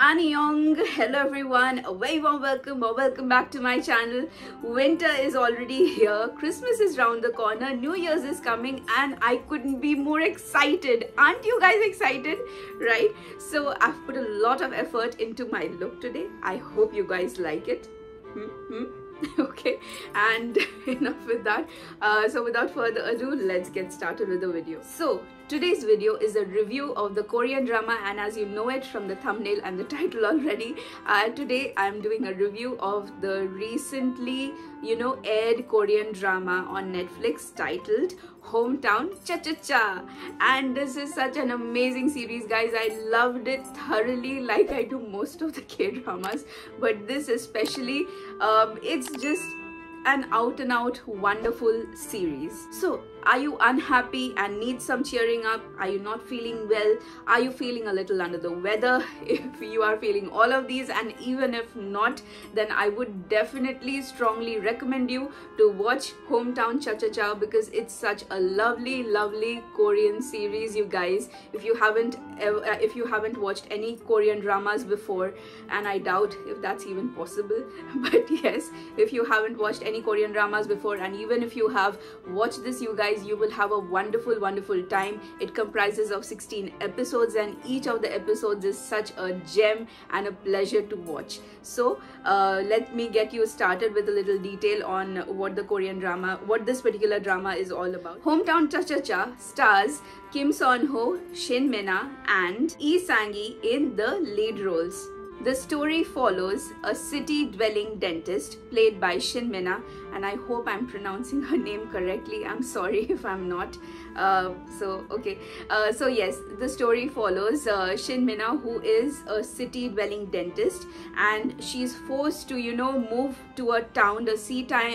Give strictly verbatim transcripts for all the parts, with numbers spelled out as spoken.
Annyeong, hello everyone, a very warm welcome or welcome back to my channel. Winter is already here, Christmas is round the corner, New Year's is coming, and I couldn't be more excited. Aren't you guys excited? Right? So I've put a lot of effort into my look today. I hope you guys like it. Hmm-hmm. Okay, and enough with that. Uh, so without further ado, let's get started with the video. So today's video is a review of the Korean drama, and as you know it from the thumbnail and the title already, uh, today I'm doing a review of the recently you know aired Korean drama on Netflix titled Hometown Cha-Cha-Cha. And this is such an amazing series, guys. I loved it thoroughly, like I do most of the K-dramas, but this especially, um, it's just an out and out wonderful series. So are you unhappy and need some cheering up? Are you not feeling well? Are you feeling a little under the weather? If you are feeling all of these, and even if not, then I would definitely strongly recommend you to watch Hometown Cha-Cha-Cha, because it's such a lovely lovely Korean series, you guys. If you haven't ever, if you haven't watched any Korean dramas before, and I doubt if that's even possible, but yes, if you haven't watched any Korean dramas before, and even if you have watched this, you guys, you will have a wonderful wonderful time. It comprises of sixteen episodes, and each of the episodes is such a gem and a pleasure to watch. So uh, let me get you started with a little detail on what the Korean drama, what this particular drama is all about. Hometown Cha-Cha-Cha stars Kim Seon-ho, Shin Min-a and Lee Sang-gi in the lead roles. The story follows a city-dwelling dentist played by Shin Min-a, and I hope I'm pronouncing her name correctly. I'm sorry if I'm not. Uh, so okay. Uh, so yes, the story follows uh, Shin Min-a, who is a city-dwelling dentist, and she's forced to you know move to a town, a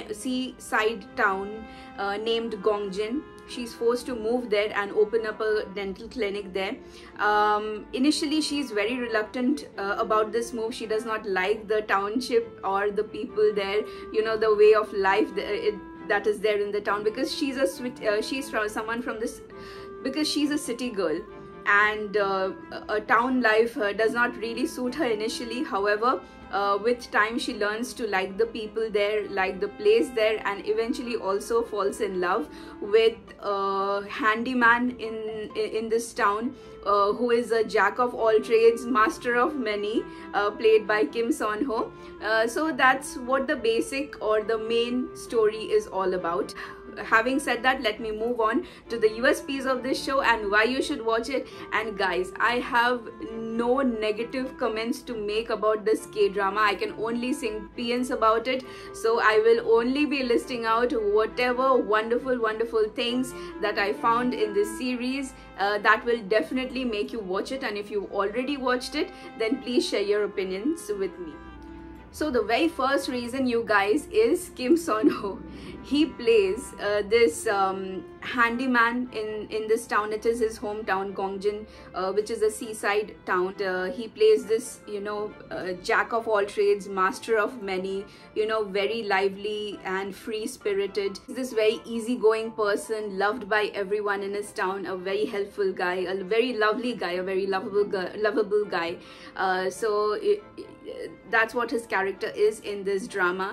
seaside town uh, named Gongjin. She's forced to move there and open up a dental clinic there. Um, initially, she's very reluctant uh, about this move. She does not like the township or the people there, you know, the way of life that, it, that is there in the town, because she's a uh, she's from someone from this, because she's a city girl, and uh, a town life uh, does not really suit her initially. However, Uh, with time she learns to like the people there, like the place there, and eventually also falls in love with a handyman in in this town, uh, who is a jack of all trades, master of many, uh, played by Kim Seon-ho. Uh, so that's what the basic or the main story is all about. Having said that, let me move on to the U S Ps of this show and why you should watch it. And guys, I have no negative comments to make about this K-drama. I can only sing paeans about it. So I will only be listing out whatever wonderful wonderful things that I found in this series uh, that will definitely make you watch it. And if you've already watched it, then please share your opinions with me. So the very first reason, you guys, is Kim Seon-ho. He plays uh, this um, handyman in in this town. It is his hometown, Gongjin, uh, which is a seaside town. Uh, he plays this you know uh, jack of all trades, master of many, you know very lively and free spirited. He's this very easygoing person, loved by everyone in his town, a very helpful guy, a very lovely guy, a very lovable guy, lovable guy. Uh, so it, that's what his character is in this drama.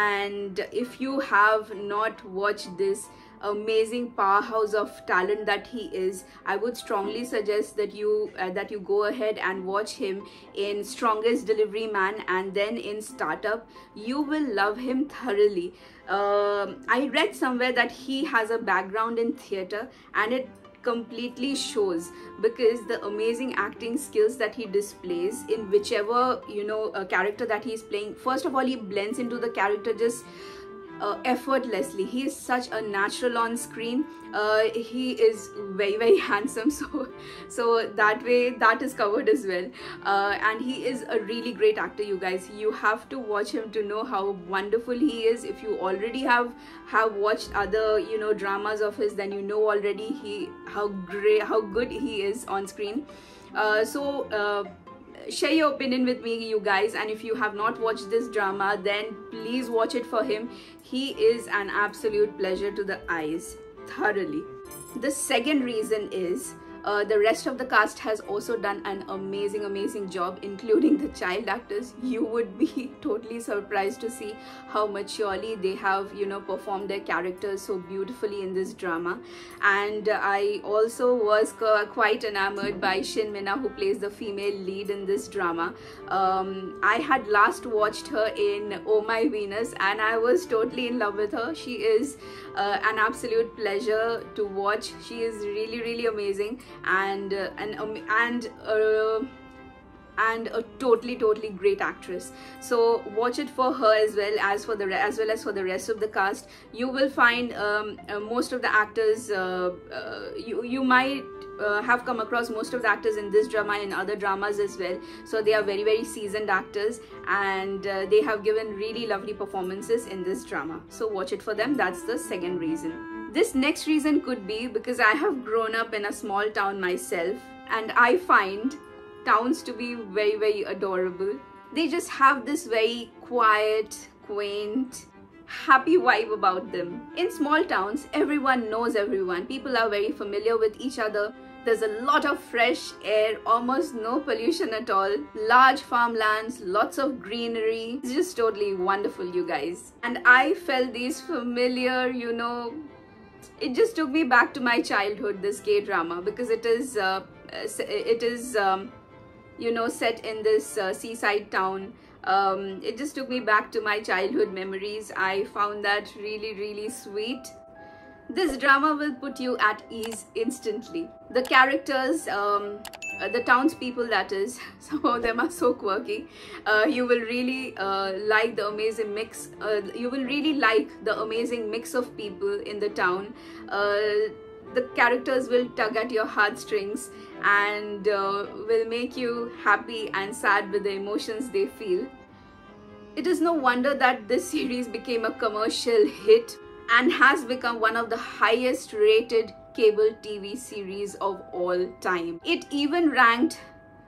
And if you have not watched this amazing powerhouse of talent that he is, I would strongly suggest that you uh, that you go ahead and watch him in Strongest Delivery Man and then in Startup. You will love him thoroughly. uh, I read somewhere that he has a background in theater, and it completely shows, because the amazing acting skills that he displays in whichever you know a character that he's playing. First of all, he blends into the character just uh, effortlessly. He is such a natural on screen. Uh, he is very very handsome, so so that way that is covered as well. Uh, and he is a really great actor, you guys. You have to watch him to know how wonderful he is. If you already have have watched other you know dramas of his, then you know already he how great how good he is on screen. Uh, so uh, share your opinion with me, you guys, and if you have not watched this drama, then please watch it for him. He is an absolute pleasure to the eyes, thoroughly. The second reason is Uh, the rest of the cast has also done an amazing amazing job, including the child actors. You would be totally surprised to see how maturely they have, you know, performed their characters so beautifully in this drama. And I also was quite enamored by Shin Minna, who plays the female lead in this drama. um, I had last watched her in Oh My Venus and I was totally in love with her. She is uh, an absolute pleasure to watch. She is really really amazing, and uh, and um, and uh, and a totally totally great actress. So watch it for her as well as for the as well as for the rest of the cast. You will find um, uh, most of the actors, uh, uh, you you might uh, have come across most of the actors in this drama and other dramas as well. So they are very very seasoned actors, and uh, they have given really lovely performances in this drama. So watch it for them. That's the second reason. This next reason could be because I have grown up in a small town myself, and I find towns to be very very adorable. They just have this very quiet, quaint, happy vibe about them. In small towns, everyone knows everyone. People are very familiar with each other. There's a lot of fresh air, almost no pollution at all, large farmlands, lots of greenery. It's just totally wonderful, you guys. And I felt these familiar, you know, it just took me back to my childhood, this K-drama, because it is uh, it is um, you know, set in this uh, seaside town. Um, it just took me back to my childhood memories. I found that really really sweet. This drama will put you at ease instantly. The characters, um, uh, the townspeople, that is, some of them are so quirky. Uh, you will really uh, like the amazing mix. Uh, you will really like the amazing mix of people in the town. Uh, the characters will tug at your heartstrings and uh, will make you happy and sad with the emotions they feel. It is no wonder that this series became a commercial hit and has become one of the highest rated cable T V series of all time. It even ranked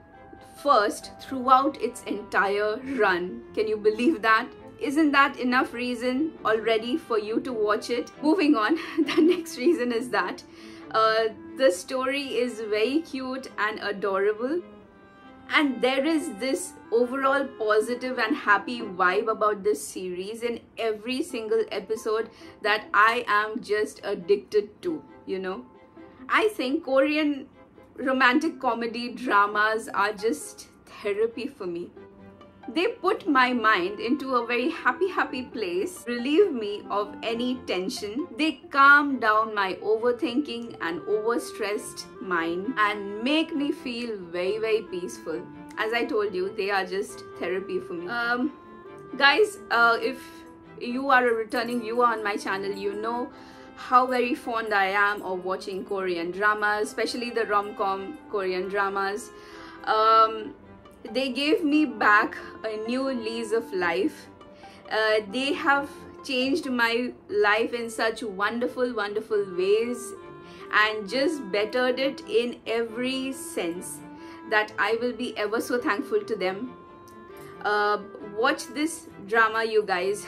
first throughout its entire run. Can you believe that? Isn't that enough reason already for you to watch it? Moving on, the next reason is that uh, the story is very cute and adorable, and there is this overall positive and happy vibe about this series in every single episode that I am just addicted to, you know. I think Korean romantic comedy dramas are just therapy for me. They put my mind into a very happy happy place, relieve me of any tension. They calm down my overthinking and overstressed mind and make me feel very very peaceful. As I told you, they are just therapy for me. Um, guys, uh, if you are a returning viewer on my channel, you know how very fond I am of watching Korean dramas, especially the rom-com Korean dramas. Um, they gave me back a new lease of life. Uh, they have changed my life in such wonderful wonderful ways and just bettered it in every sense that I will be ever so thankful to them. Uh, watch this drama, you guys.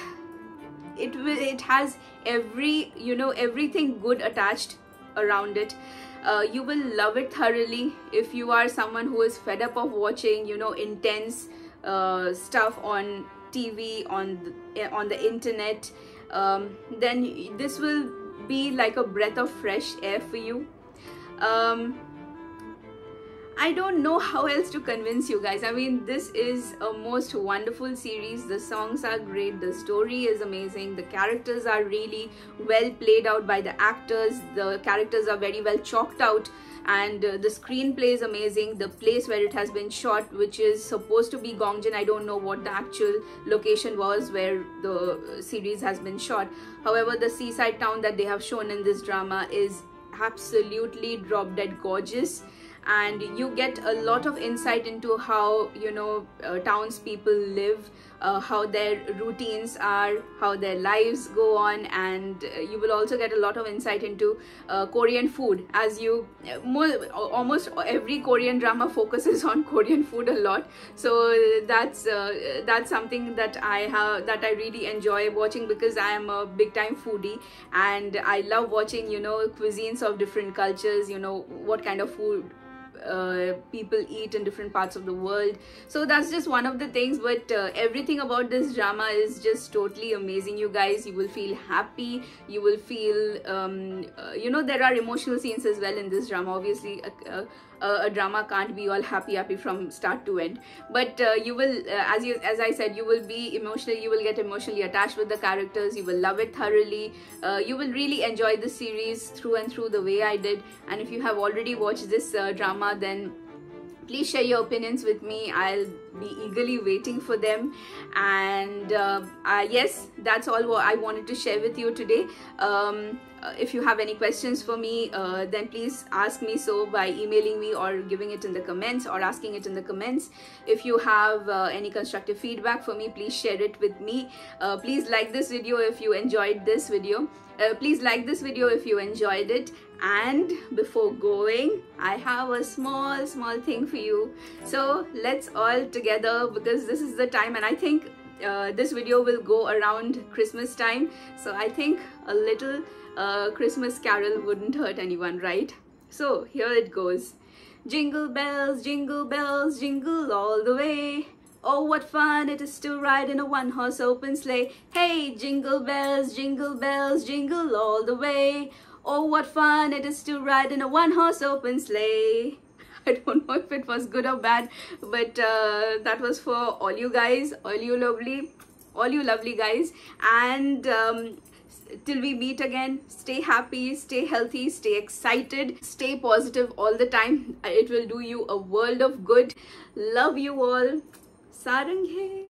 It will it has every, you know, everything good attached around it. Uh, you will love it thoroughly. If you are someone who is fed up of watching, you know, intense uh, stuff on T V, on the, on the internet, um, then this will be like a breath of fresh air for you. Um, I don't know how else to convince you guys. I mean, this is a most wonderful series. The songs are great, the story is amazing, the characters are really well played out by the actors, the characters are very well chalked out, and uh, the screenplay is amazing. The place where it has been shot, which is supposed to be Gongjin, I don't know what the actual location was where the series has been shot. However, the seaside town that they have shown in this drama is absolutely drop dead gorgeous. and you get a lot of insight into how, you know, uh, townspeople live, uh, how their routines are, how their lives go on, and uh, you will also get a lot of insight into uh, Korean food, as you uh, more, almost every Korean drama focuses on Korean food a lot. So that's uh, that's something that I have that I really enjoy watching, because I am a big time foodie and I love watching, you know, cuisines of different cultures, you know, what kind of food uh, people eat in different parts of the world. So that's just one of the things, but uh, everything about this drama is just totally amazing, you guys. You will feel happy, you will feel um, uh, you know, there are emotional scenes as well in this drama. Obviously uh, uh, Uh, a drama can't be all happy happy from start to end, but uh, you will uh, as you as I said, you will be emotionally, you will get emotionally attached with the characters. You will love it thoroughly. Uh, you will really enjoy the series through and through the way I did. And if you have already watched this uh, drama, then please share your opinions with me. I'll be eagerly waiting for them. And uh, uh, yes, that's all what I wanted to share with you today. Um, uh, if you have any questions for me, uh, then please ask me so by emailing me or giving it in the comments or asking it in the comments. If you have uh, any constructive feedback for me, please share it with me. Uh, please like this video if you enjoyed this video. Uh, please like this video if you enjoyed it. And before going, I have a small small thing for you. So let's all together, because this is the time, and I think uh, this video will go around Christmas time, so I think a little uh, Christmas carol wouldn't hurt anyone, right? So here it goes. Jingle bells, jingle bells, jingle all the way. Oh, what fun it is to ride in a one-horse open sleigh. Hey, jingle bells, jingle bells, jingle all the way. Oh, what fun it is to ride in a one-horse open sleigh. I don't know if it was good or bad, but uh, that was for all you guys, all you lovely, all you lovely guys. And um, till we meet again, stay happy, stay healthy, stay excited, stay positive all the time. It will do you a world of good. Love you all. Sarang hai.